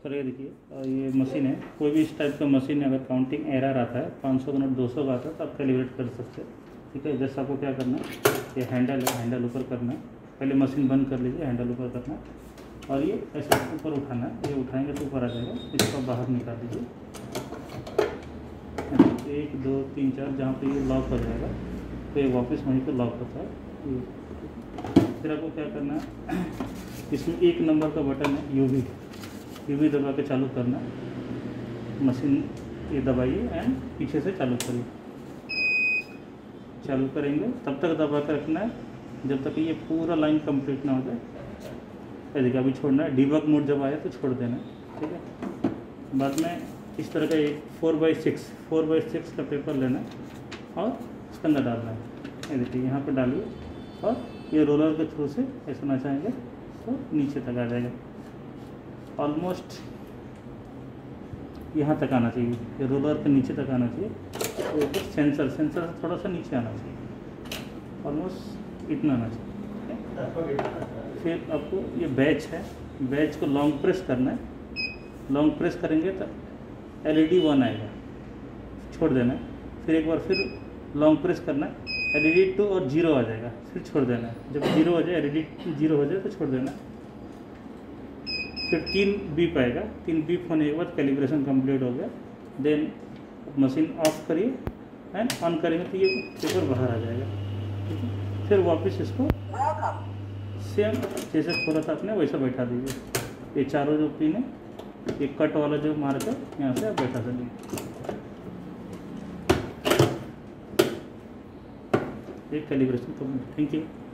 करेगा। देखिए ये मशीन है, कोई भी इस टाइप का मशीन है, अगर काउंटिंग एरर आता है 500 का नोट 200 का आता है तो आप कैलिब्रेट कर सकते हैं। ठीक है, जैसे आपको क्या करना है, ये हैंडल है, हैंडल ऊपर करना है, पहले मशीन बंद कर लीजिए, हैंडल ऊपर करना है और ये ऐसे ऊपर उठाना है, ये उठाएंगे तो ऊपर आ जाएगा, इसको बाहर निकाल दीजिए। 1 2 3 4 जहाँ पे ये लॉक हो जाएगा तो ये वापस वहीं पर लॉक होता है। फिर आपको क्या करना है, इसमें 1 नंबर का बटन है, यूवी दबा के चालू करना है। मशीन ये दबाइए एंड पीछे से चालू करिए। चालू करेंगे तब तक दबा कर रखना है जब तक ये पूरा लाइन कंप्लीट ना हो जाए। देखिए अभी छोड़ना है, डिबग मोड जब आए तो छोड़ देना है। ठीक है, बाद में इस तरह का एक 4x6 का पेपर लेना है और इसके अंदर डालना है। ये देखिए यहाँ पर डालिए और ये रोलर के थ्रू से ऐसा नचाएंगे तो नीचे तक आ जाएगा। ऑलमोस्ट यहाँ तक आना चाहिए, ये रोलर के नीचे तक आना चाहिए। तो सेंसर से थोड़ा सा नीचे आना चाहिए, ऑलमोस्ट इतना आना चाहिए। फिर आपको ये बैच है, बैच को लॉन्ग प्रेस करना है। लॉन्ग प्रेस करेंगे तो LED 1 आएगा, छोड़ देना है। फिर एक बार फिर लॉन्ग प्रेस करना है, LED 2 और 0 आ जाएगा, फिर छोड़ देना है। जब 0 हो जाए, LED 0 हो जाए तो छोड़ देना है। फिर 3 बीप आएगा, 3 बीप होने के बाद कैलिब्रेशन कंप्लीट हो गया। देन मशीन ऑफ करिए एंड ऑन करेंगे तो ये पेपर बाहर आ जाएगा। ठीक है, फिर वापस इसको सेम जैसे खोला था आपने वैसा बैठा दीजिए। ये चारों जो पिन है, ये कट वाला जो मार्क है, यहाँ से आप बैठा दीजिए। ये कैलिब्रेशन कंप्लीट। Thank you.